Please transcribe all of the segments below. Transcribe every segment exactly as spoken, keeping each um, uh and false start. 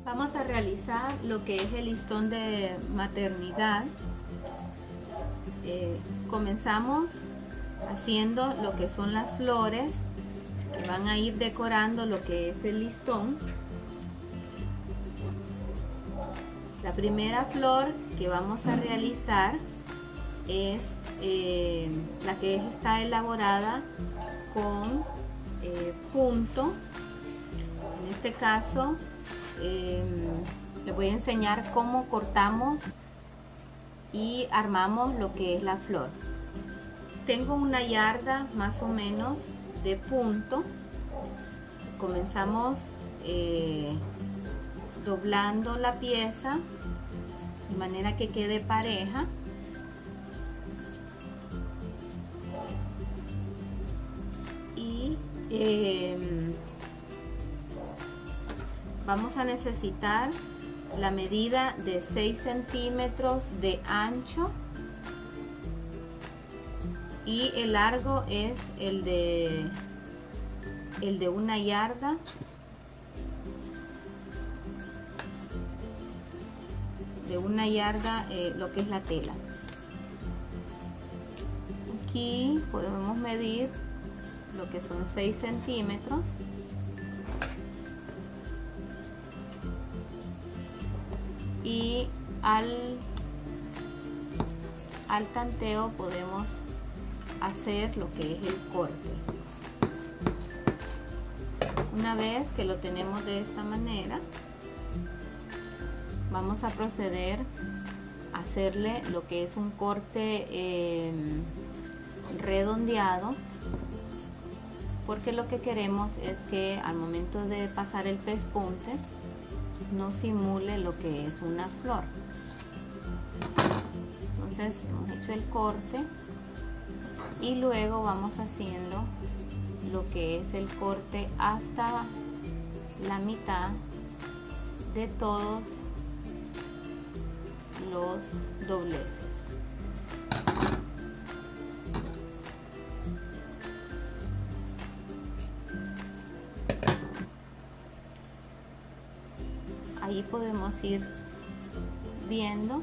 Vamos a realizar lo que es el listón de maternidad. Eh, comenzamos haciendo lo que son las flores que van a ir decorando lo que es el listón. La primera flor que vamos a realizar es eh, la que está elaborada con eh, punto. En este caso eh, les voy a enseñar cómo cortamos y armamos lo que es la flor. Tengo una yarda más o menos de punto. Comenzamos eh, doblando la pieza de manera que quede pareja. Y eh, vamos a necesitar la medida de seis centímetros de ancho y el largo es el de el de una yarda. De una yarda eh, lo que es la tela. Aquí podemos medir lo que son seis centímetros. Y al, al tanteo podemos hacer lo que es el corte. Una vez que lo tenemos de esta manera, vamos a proceder a hacerle lo que es un corte eh, redondeado, porque lo que queremos es que al momento de pasar el pespunte no simule lo que es una flor. Entonces hemos hecho el corte y luego vamos haciendo lo que es el corte hasta la mitad de todos los dobleces. Ahí podemos ir viendo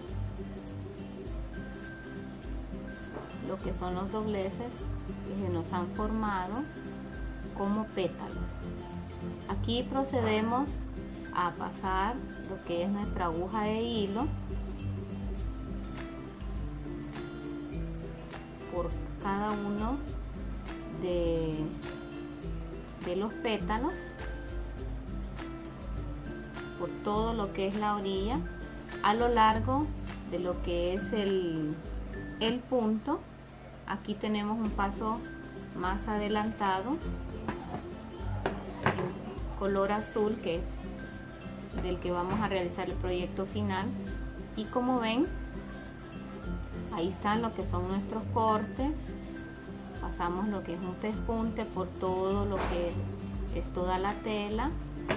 lo que son los dobleces que se nos han formado como pétalos. Aquí procedemos a pasar lo que es nuestra aguja de hilo por cada uno de, de los pétalos, por todo lo que es la orilla, a lo largo de lo que es el, el punto. Aquí tenemos un paso más adelantado en color azul, que es del que vamos a realizar el proyecto final. Y como ven, ahí están lo que son nuestros cortes. Pasamos lo que es un pespunte por todo lo que es toda la tela.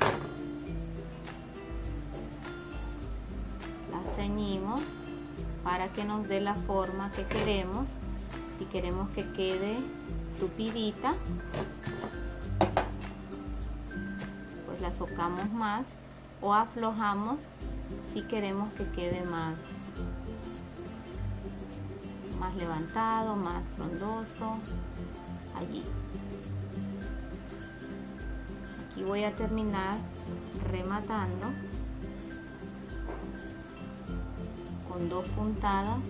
La ceñimos para que nos dé la forma que queremos. Si queremos que quede tupidita, pues la socamos más, o aflojamos si queremos que quede más más levantado, más frondoso. Allí. Aquí voy a terminar rematando con dos puntadas,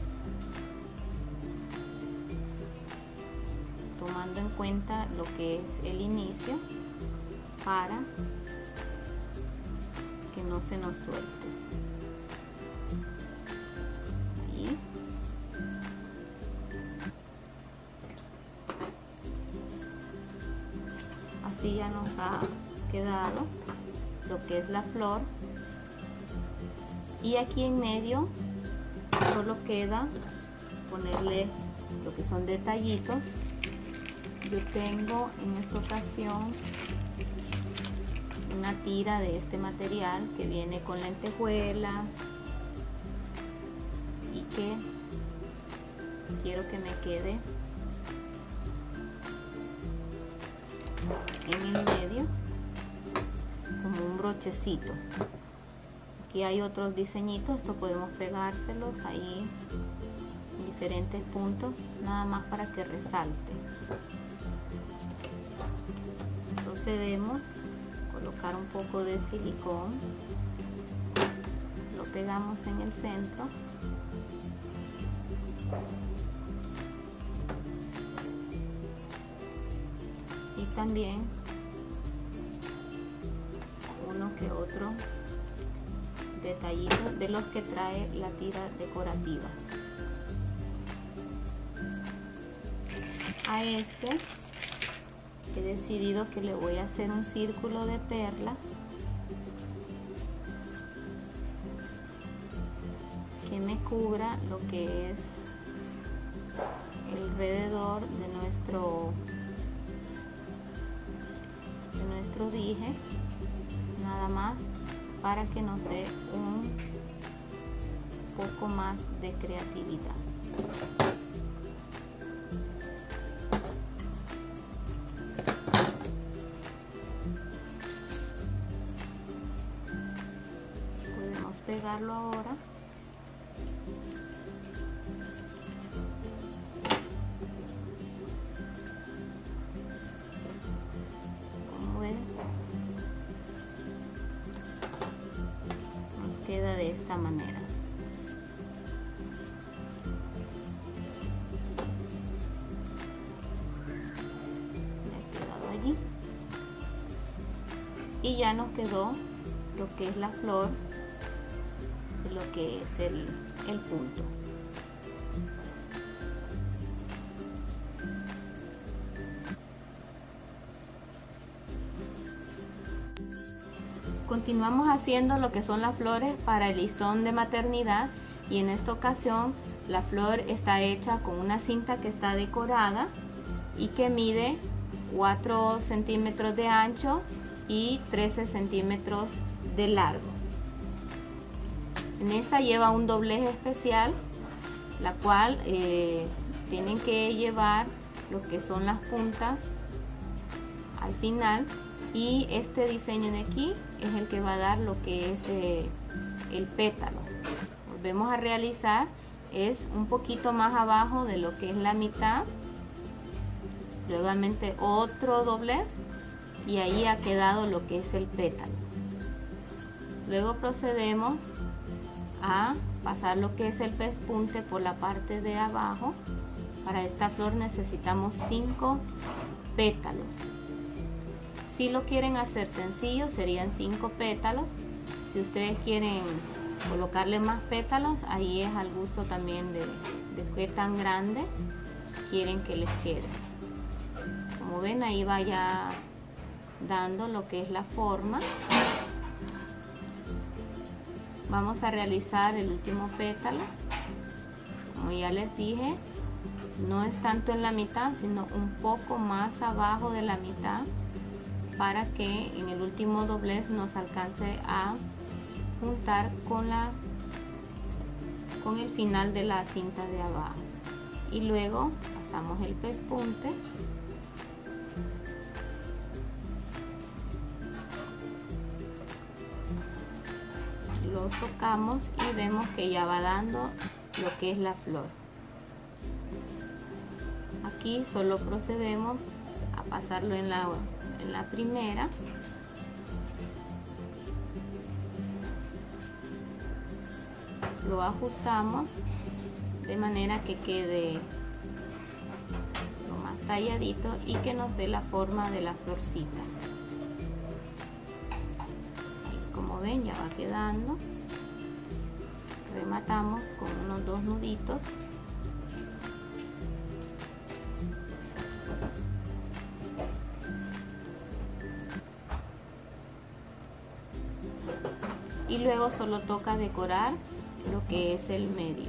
tomando en cuenta lo que es el inicio para que no se nos suelte. Ahí. Así ya nos ha quedado lo que es la flor. Y aquí en medio solo queda ponerle lo que son detallitos. Yo tengo en esta ocasión una tira de este material que viene con lentejuelas y que quiero que me quede en el medio como un brochecito. Aquí hay otros diseñitos, esto podemos pegárselos ahí en diferentes puntos, nada más para que resalte. Procedemos a colocar un poco de silicón, lo pegamos en el centro. Y también uno que otro detallito de los que trae la tira decorativa. A este he decidido que le voy a hacer un círculo de perlas que me cubra lo que es alrededor de nuestro de nuestro dije, nada más para que nos dé un poco más de creatividad. Podemos pegarlo ahora. Como ven, nos queda de esta manera. Y ya nos quedó lo que es la flor de lo que es el, el punto. Continuamos haciendo lo que son las flores para el listón de maternidad, y en esta ocasión la flor está hecha con una cinta que está decorada y que mide cuatro centímetros de ancho y trece centímetros de largo. En esta lleva un doblez especial, la cual eh, tienen que llevar lo que son las puntas al final, y este diseño de aquí es el que va a dar lo que es eh, el pétalo. Volvemos a realizar, es un poquito más abajo de lo que es la mitad, nuevamente otro doblez, y ahí ha quedado lo que es el pétalo. Luego procedemos a pasar lo que es el pespunte por la parte de abajo. Para esta flor necesitamos cinco pétalos. Si lo quieren hacer sencillo, serían cinco pétalos. Si ustedes quieren colocarle más pétalos, ahí es al gusto también de, de qué tan grande quieren que les quede. Como ven, ahí va ya dando lo que es la forma. Vamos a realizar el último pétalo. Como ya les dije, no es tanto en la mitad, sino un poco más abajo de la mitad, para que en el último doblez nos alcance a juntar con la con el final de la cinta de abajo. Y luego pasamos el pespunte. Lo tocamos y vemos que ya va dando lo que es la flor. Aquí solo procedemos a pasarlo en la, en la primera. Lo ajustamos de manera que quede lo más talladito y que nos dé la forma de la florcita. Como ven, ya va quedando. Rematamos con unos dos nuditos. Y luego solo toca decorar lo que es el medio.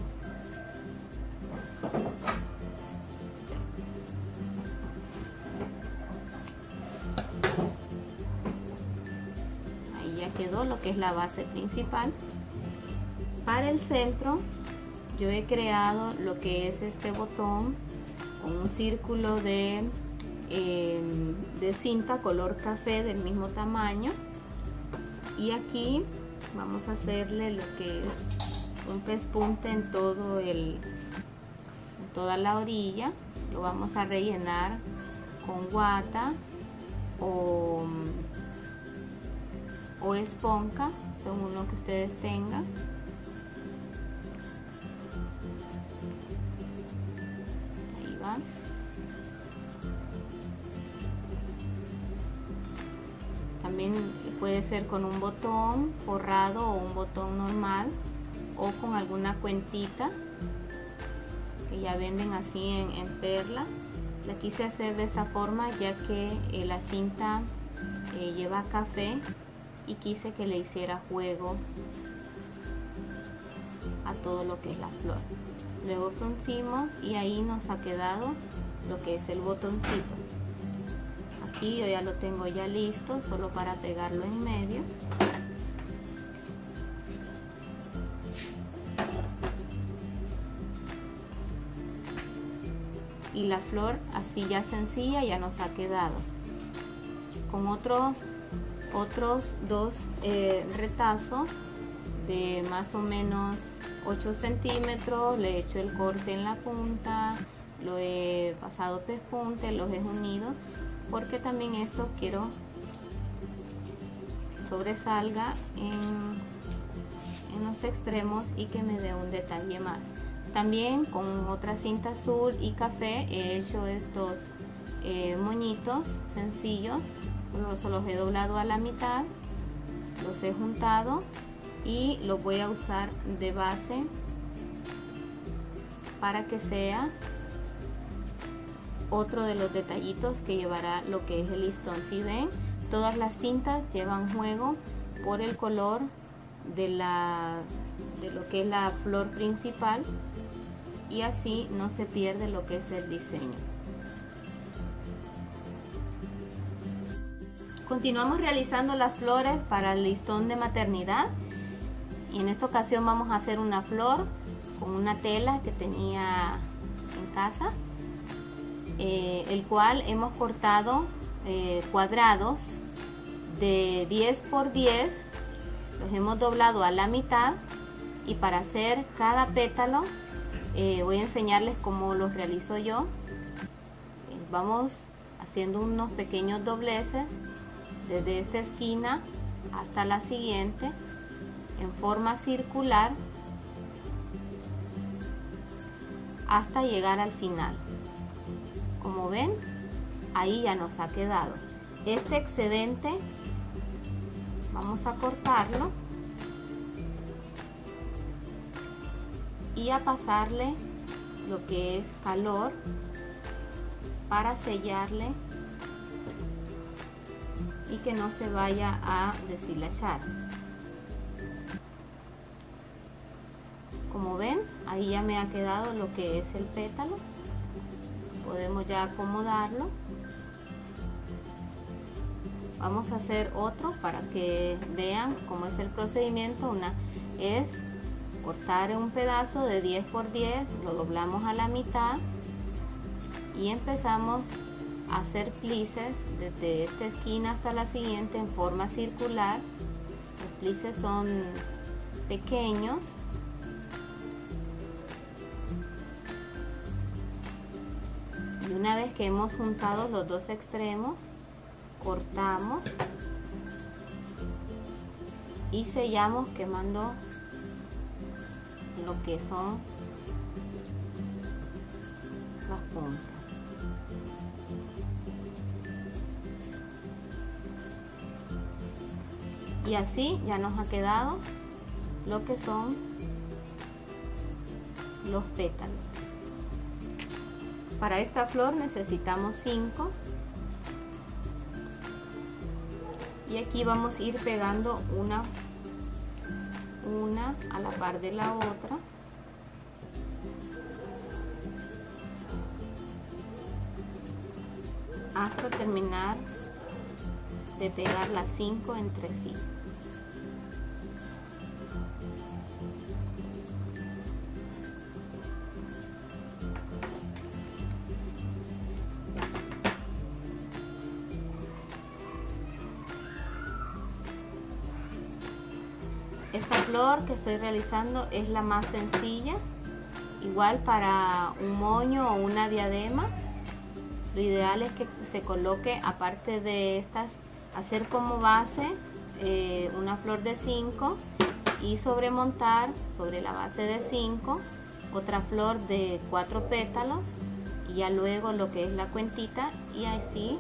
Quedó lo que es la base principal. Para el centro yo he creado lo que es este botón con un círculo de, eh, de cinta color café del mismo tamaño, y aquí vamos a hacerle lo que es un pespunte en todo el en toda la orilla. Lo vamos a rellenar con guata o, o esponja, según lo que ustedes tengan. Ahí va. También puede ser con un botón forrado o un botón normal, o con alguna cuentita que ya venden así en, en perla. La quise hacer de esta forma ya que eh, la cinta eh, lleva café y quise que le hiciera juego a todo lo que es la flor. Luego fruncimos y ahí nos ha quedado lo que es el botoncito. Aquí yo ya lo tengo ya listo, solo para pegarlo en medio. Y la flor así ya sencilla ya nos ha quedado. Con otro, otros dos eh, retazos de más o menos ocho centímetros, le he hecho el corte en la punta, lo he pasado pespunte, los he unido, porque también esto quiero sobresalga en, en los extremos y que me dé un detalle más. También con otra cinta azul y café he hecho estos eh, moñitos sencillos. Los, los he doblado a la mitad, los he juntado y los voy a usar de base para que sea otro de los detallitos que llevará lo que es el listón. Si ven, todas las cintas llevan juego por el color de, la, de lo que es la flor principal, y así no se pierde lo que es el diseño. Continuamos realizando las flores para el listón de maternidad, y en esta ocasión vamos a hacer una flor con una tela que tenía en casa, eh, el cual hemos cortado eh, cuadrados de diez por diez, los hemos doblado a la mitad, y para hacer cada pétalo eh, voy a enseñarles cómo los realizo yo. Eh, vamos haciendo unos pequeños dobleces desde esta esquina hasta la siguiente en forma circular hasta llegar al final. Como ven, ahí ya nos ha quedado. Este excedente vamos a cortarlo y a pasarle lo que es calor para sellarle y que no se vaya a deshilachar. Como ven, ahí ya me ha quedado lo que es el pétalo. Podemos ya acomodarlo. Vamos a hacer otro para que vean cómo es el procedimiento. Una es cortar un pedazo de diez por diez, lo doblamos a la mitad y empezamos a hacer plices desde esta esquina hasta la siguiente en forma circular. Los plices son pequeños. Y una vez que hemos juntado los dos extremos, cortamos y sellamos quemando lo que son las puntas. Y así ya nos ha quedado lo que son los pétalos. Para esta flor necesitamos cinco. Y aquí vamos a ir pegando una una a la par de la otra, hasta terminar de pegar las cinco entre sí. Esta flor que estoy realizando es la más sencilla, igual para un moño o una diadema. Lo ideal es que se coloque, aparte de estas, hacer como base eh, una flor de cinco y sobremontar sobre la base de cinco otra flor de cuatro pétalos y ya luego lo que es la cuentita, y así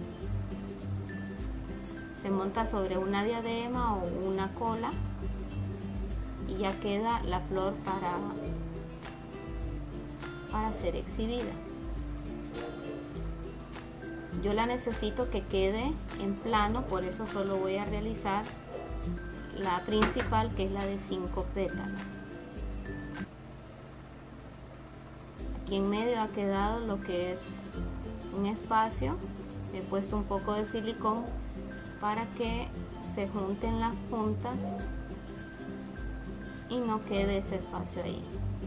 se monta sobre una diadema o una cola y ya queda la flor para, para ser exhibida. Yo la necesito que quede en plano, por eso solo voy a realizar la principal, que es la de cinco pétalos. Aquí en medio ha quedado lo que es un espacio. He puesto un poco de silicón para que se junten las puntas y no quede ese espacio ahí.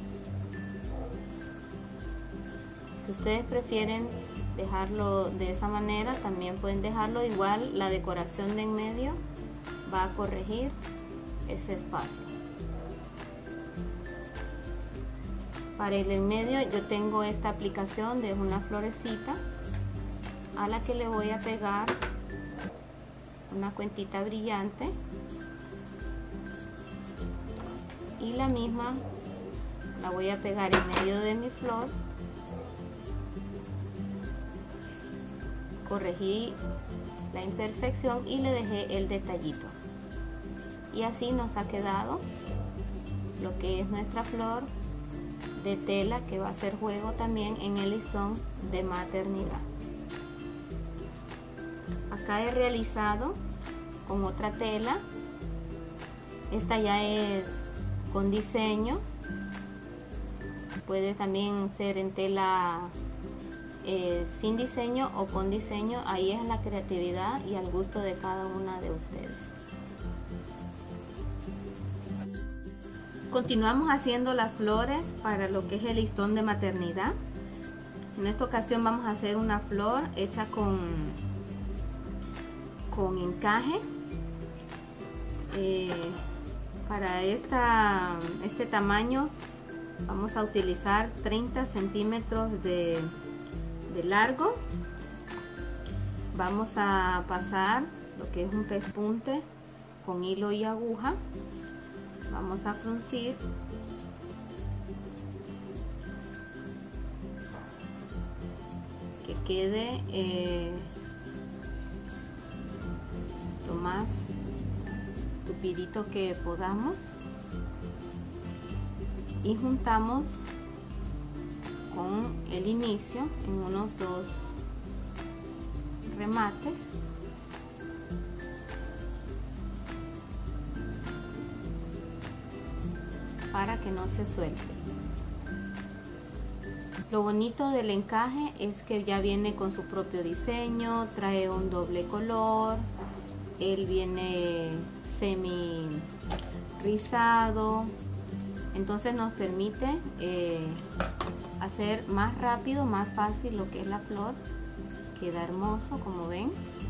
Si ustedes prefieren dejarlo de esa manera, también pueden dejarlo igual. La decoración de en medio va a corregir ese espacio. Para el en medio yo tengo esta aplicación de una florecita a la que le voy a pegar una cuentita brillante y la misma la voy a pegar en medio de mi flor. Corregí la imperfección y le dejé el detallito, y así nos ha quedado lo que es nuestra flor de tela, que va a hacer juego también en el listón de maternidad. Acá he realizado con otra tela, esta ya es con diseño, puede también ser en tela Eh, sin diseño o con diseño. Ahí es la creatividad y al gusto de cada una de ustedes. Continuamos haciendo las flores para lo que es el listón de maternidad. En esta ocasión vamos a hacer una flor hecha con con encaje. Eh, para esta, este tamaño vamos a utilizar treinta centímetros de de largo. Vamos a pasar lo que es un pespunte con hilo y aguja. Vamos a fruncir que quede eh, lo más tupidito que podamos, y juntamos con el inicio en unos dos remates para que no se suelte. Lo bonito del encaje es que ya viene con su propio diseño, trae un doble color, él viene semi rizado, entonces nos permite eh, hacer más rápido, más fácil lo que es la flor. Queda hermoso, como ven.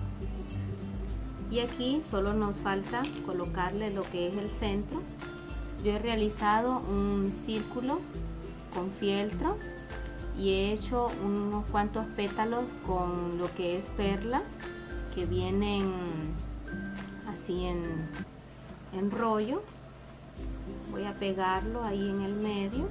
Y aquí solo nos falta colocarle lo que es el centro. Yo he realizado un círculo con fieltro y he hecho unos cuantos pétalos con lo que es perla, que vienen así en, en rollo. Voy a pegarlo ahí en el medio.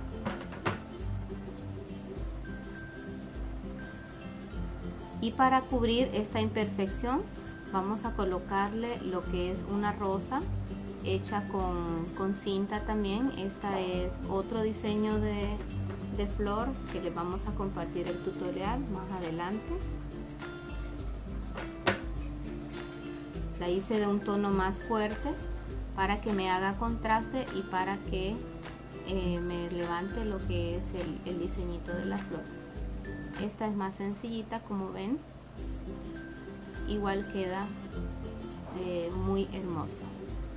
Y para cubrir esta imperfección vamos a colocarle lo que es una rosa hecha con, con cinta también. Esta es otro diseño de, de flor que les vamos a compartir el tutorial más adelante. La hice de un tono más fuerte para que me haga contraste y para que eh, me levante lo que es el, el diseñito de la flor. Esta es más sencillita, como ven, igual queda eh, muy hermosa.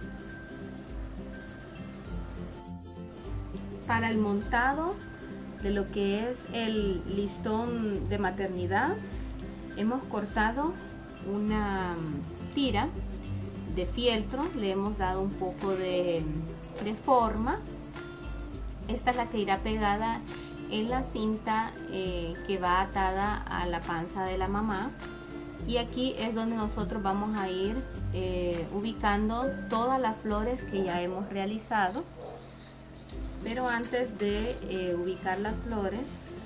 Para el montado de lo que es el listón de maternidad, hemos cortado una tira de fieltro, le hemos dado un poco de, de forma. Esta es la que irá pegada en la cinta eh, que va atada a la panza de la mamá, y aquí es donde nosotros vamos a ir eh, ubicando todas las flores que ya hemos realizado. Pero antes de eh, ubicar las flores,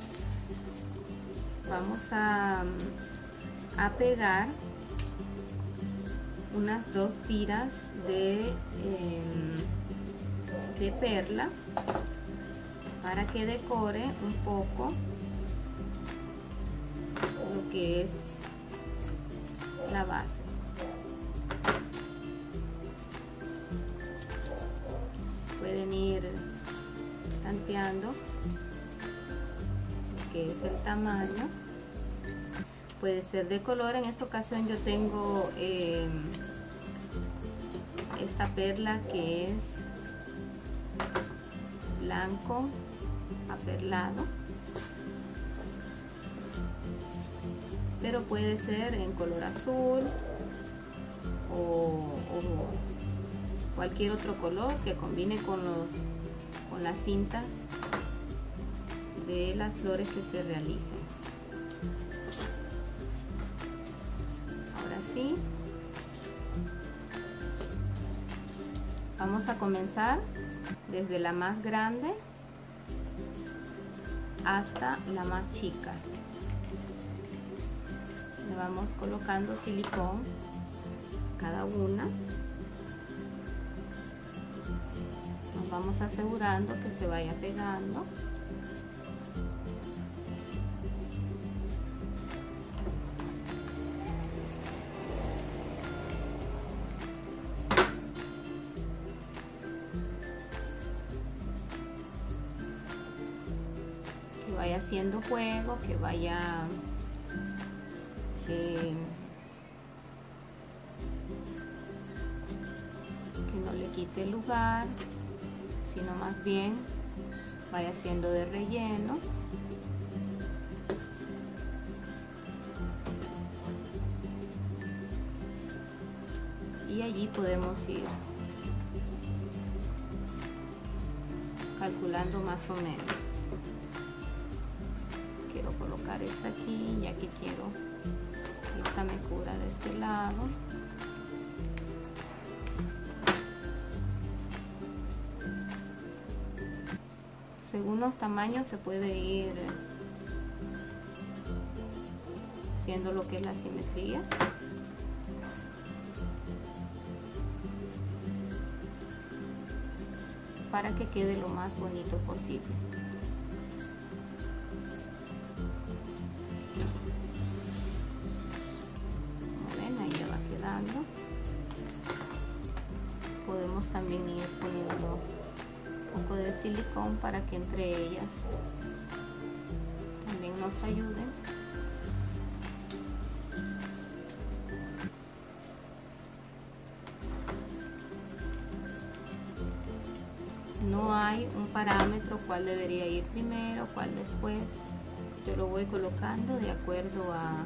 vamos a, a pegar unas dos tiras de, eh, de perla para que decore un poco lo que es la base. Pueden ir tanteando lo que es el tamaño. Puede ser de color. En esta ocasión yo tengo eh, esta perla que es blanco aperlado, pero puede ser en color azul o, o cualquier otro color que combine con, los, con las cintas de las flores que se realicen. Ahora sí, vamos a comenzar desde la más grande hasta la más chica. Le vamos colocando silicón cada una. Nos vamos asegurando que se vaya pegando. Que vaya haciendo juego, que vaya eh, que no le quite el lugar, sino más bien vaya haciendo de relleno. Y allí podemos ir calculando más o menos. Quiero colocar esta aquí, y aquí quiero que esta me cubra de este lado. Según los tamaños se puede ir haciendo lo que es la simetría. Para que quede lo más bonito posible. Como ven, ahí ya va quedando. Podemos también ir poniendo un poco de silicón para que entre ellas también nos ayuden. No hay un parámetro cuál debería ir primero, cuál después. Yo lo voy colocando de acuerdo a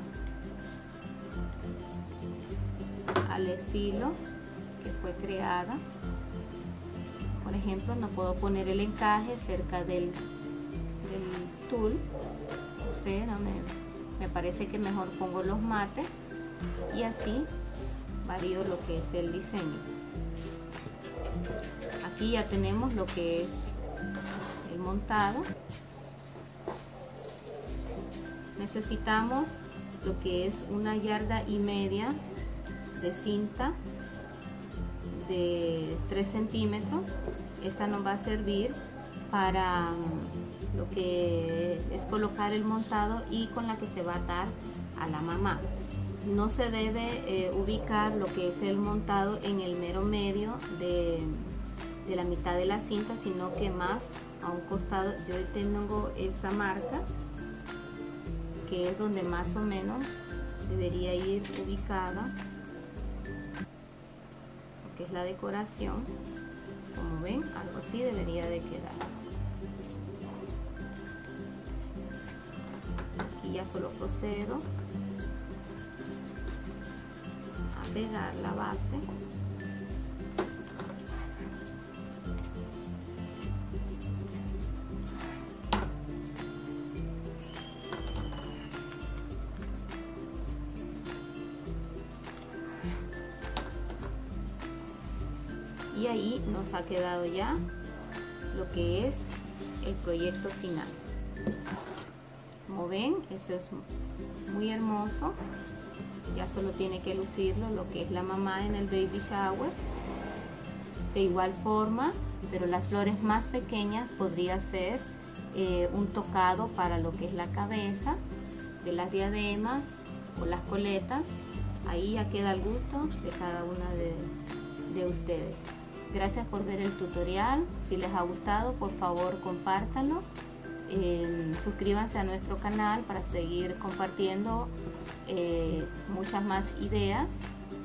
al estilo que fue creada. Por ejemplo, no puedo poner el encaje cerca del, del tul. No sé, no me, me parece que mejor pongo los mates y así varío lo que es el diseño. Aquí ya tenemos lo que es el montado. Necesitamos lo que es una yarda y media de cinta de tres centímetros. Esta nos va a servir para lo que es colocar el montado y con la que se va a atar a la mamá. No se debe eh, ubicar lo que es el montado en el mero medio de de la mitad de la cinta, sino que más a un costado. Yo tengo esta marca que es donde más o menos debería ir ubicada lo que es la decoración. Como ven, algo así debería de quedar. Aquí ya solo procedo a pegar la base. y ahí nos ha quedado ya lo que es el proyecto final. Como ven, eso es muy hermoso. Ya solo tiene que lucirlo lo que es la mamá en el baby shower. De igual forma, pero las flores más pequeñas podría ser eh, un tocado para lo que es la cabeza de las diademas o las coletas. Ahí ya queda al gusto de cada una de, de ustedes. Gracias por ver el tutorial. Si les ha gustado, por favor compártanlo. Eh, suscríbanse a nuestro canal para seguir compartiendo eh, muchas más ideas